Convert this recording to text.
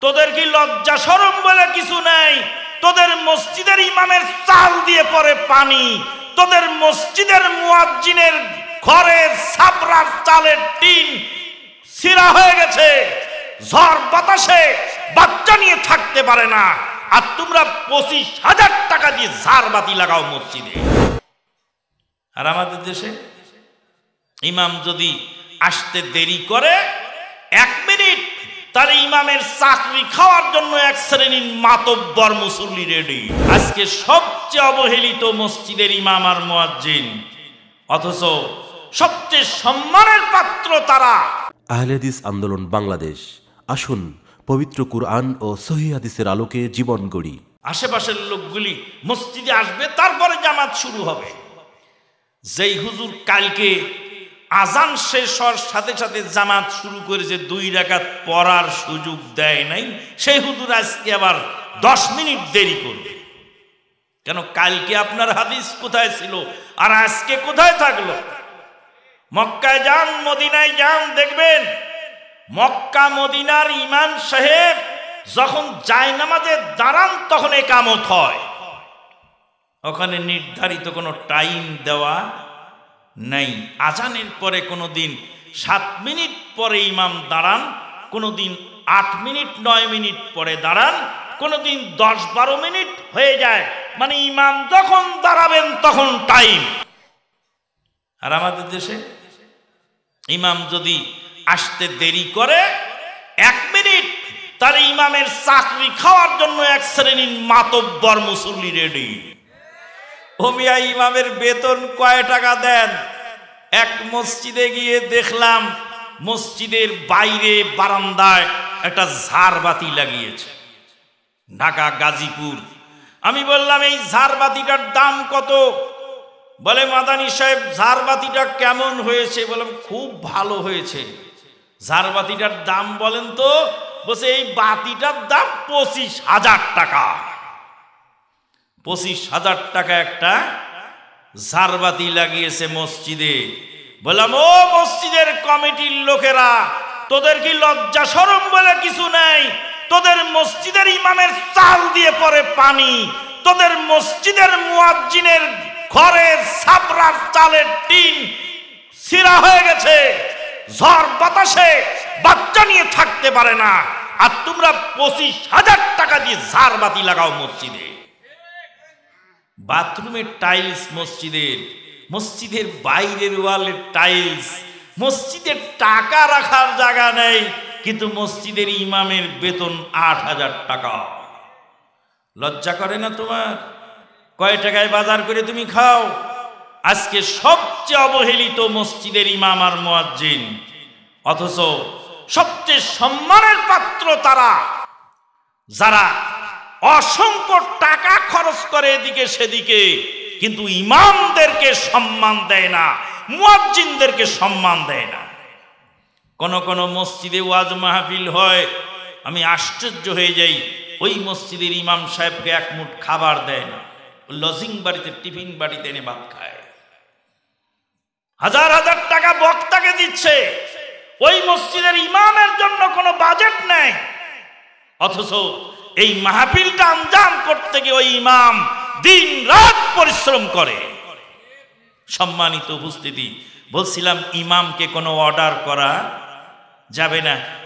তোদের কি লজ্জা শরম বলে কিছু নাই? তোদের মসজিদের ইমামের চাল দিয়ে পড়ে পানি, তোদের মসজিদের মুয়াজ্জিনের ঘরের ছাপরার চালের টিন ছিঁড়া হয়ে গেছে, ঝড় বাতাসে বাচ্চা নিয়ে থাকতে পারে না, আর তোমরা 25,000 টাকা দিয়ে ঝাড়বাতি লাগাও মসজিদে। আর আমাদের দেশে ইমাম যদি আসতে দেরি করে 1 মিনিট, তাহলে ইমামের চাকরি খাওয়ার জন্য এক শ্রেণীর মাতব্বর মুসল্লি রেডি। আজকে সবচেয়ে অবহেলিত মসজিদের ইমাম আর মুয়াজ্জিন, অথচ সবচেয়ে সম্মানের পাত্র তারা। আহলে হাদিস আন্দোলন বাংলাদেশ, আসুন পবিত্র কুরআন ও সহিহ হাদিসের আলোকে জীবন গড়ি। আশেপাশের লোকগুলি মসজিদে আসবে, তারপরে জামাত শুরু হবে। যেই হুজুর কালকে আজান শেষ হওয়ার সাথে সাথে জামাত শুরু করেছে, 2 রাকাত পড়ার সুযোগ দেয় নাই, সেই হুজুর আজকে আবার 10 মিনিট দেরি করবে কেন? কালকে আপনার হাদিস কোথায় ছিল আর আজকে কোথায় থাকলো? মক্কায় যান, মদিনায় যান, দেখবেন মক্কা মদিনার ইমাম সাহেব যখন জায়নামাজে দাঁড়ান তখন ইকামত হয়। ওখানে নির্ধারিত কোনো টাইম দেওয়া নাই। আজানের পরে কোনো দিন 7 মিনিট পরে ইমাম দাঁড়ান, কোনো দিন 8 মিনিট 9 মিনিট পরে দাঁড়ান, কোনো দিন 10-12 মিনিট হয়ে যায়, মানে ইমাম যখন দাঁড়াবেন তখন টাইম। আর আমাদের দেশে ইমাম যদি আসতে দেরি করে 1 মিনিট, তাহলে ইমামের চাকরি খাওয়ার জন্য এক শ্রেণীর মাতব্বর মুসল্লি রেডি। ও মিয়া, ইমামের বেতন কয় টাকা দেন? এক মসজিদে গিয়ে দেখলাম মসজিদের বাইরে বারান্দায় একটা ঝাড়বাতি লাগিয়েছে, ঢাকা গাজীপুর। আমি বললাম, এই ঝাড়বাতিটার দাম কত? বলে, মাদানী সাহেব ঝাড়বাতিটা কেমন হয়েছে? বললাম, খুব ভালো হয়েছে। ঝাড়বাতিটার দাম বলেন তো? বলছে, এই বাতিটার দাম 25,000 টাকা। 25,000 টাকা একটা ঝাড়বাতি লাগিয়েছে মসজিদে। বললাম, ও মসজিদের কমিটির লোকেরা, তোদের কি লজ্জা শরম বলে কিছু নাই? তোদের মসজিদের ইমামের চাল দিয়ে পড়ে পানি, তোদের মসজিদের মুয়াজ্জিনের ঘরের ছাপরার চালের টিন ছিঁড়া হয়ে গেছে, ঝড় বাতাসে বাচ্চা নিয়ে থাকতে পারে না, আর তোমরা 25,000 টাকা দিয়ে ঝাড়বাতি লাগাও মসজিদে। বাথরুমের টাইলস মসজিদের, মসজিদের বাইরের ওয়ালের টাইলস, মসজিদের টাকা রাখার জায়গা নেই, কিন্তু মসজিদের ইমামের বেতন 8,000 টাকা। লজ্জা করে না তোমার? কয় টাকায় বাজার করে তুমি খাও? আজকে সবচেয়ে অবহেলিত মসজিদের ইমাম আর মুয়াজ্জিন, অথচ সবচেয়ে সম্মানের পাত্র তারা, যারা অসংখ্য টাকা খরচ করে এদিকে সেদিকে, কিন্তু ইমামদেরকে সম্মান দেয় না, মুয়াজ্জিনদেরকে সম্মান দেয় না। কোন কোন মসজিদে ওয়াজ মাহফিল হয়, আমি আশ্চর্য হয়ে যাই, ওই মসজিদের ইমাম সাহেবকে 1 মুঠ খাবার দেয় না, লজিং বাড়িতে টিফিন বাড়িতে এনে ভাত খায়। 1000 টাকা বক্তাকে দিচ্ছে, ওই মসজিদের ইমামের জন্য কোনো বাজেট নেই, অথচ এই মাহফিলটা আঞ্জাম করতে গিয়ে ওই ইমাম দিন রাত পরিশ্রম করে। সম্মানিত উপস্থিতি, বলছিলাম ইমামকে কোনো অর্ডার করা যাবে না।